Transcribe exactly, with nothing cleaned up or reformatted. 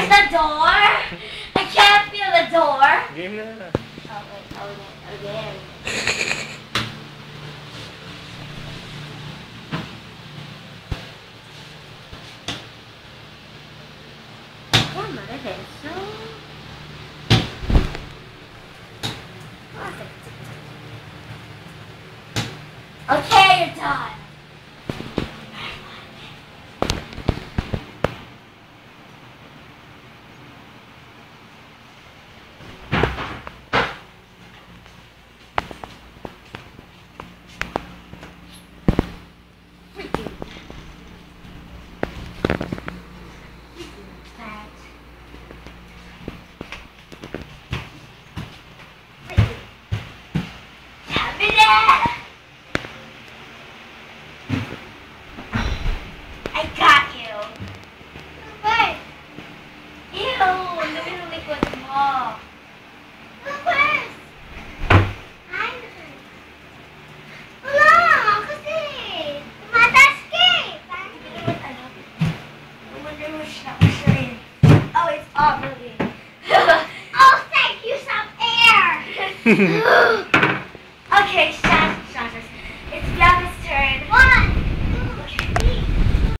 Where's the door? I can't feel the door. Game na. Oh, wait. Oh, again. Come on, adesso. Okay, you're done. I got you. Wait. Ew, look at the liquid mo. Look first. Ay, wala, kasi tumataas ka eh. Parang hindi naman ano. I wonder which number you're in. Oh, it's Aubrey. Oh, thank you, some air. Okay,